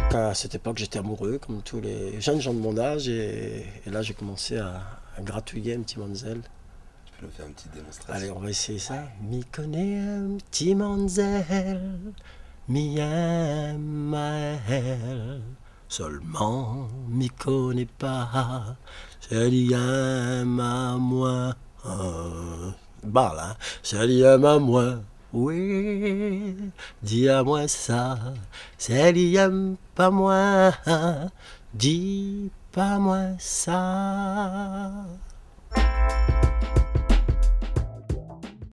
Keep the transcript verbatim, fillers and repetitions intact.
À cette époque, j'étais amoureux, comme tous les jeunes gens de mon âge, et, et là, j'ai commencé à, à gratouiller un petit Manzel. Tu peux nous faire une petite Allez, démonstration? on va essayer ça. Mi connaît un petit Manzel, mi aime à elle. Seulement, mi connaît pas, je lui aime à moi. Bah là, je lui aime à moi. Oui, dis à moi ça, c'est lui aime pas moi. Dis pas moi ça.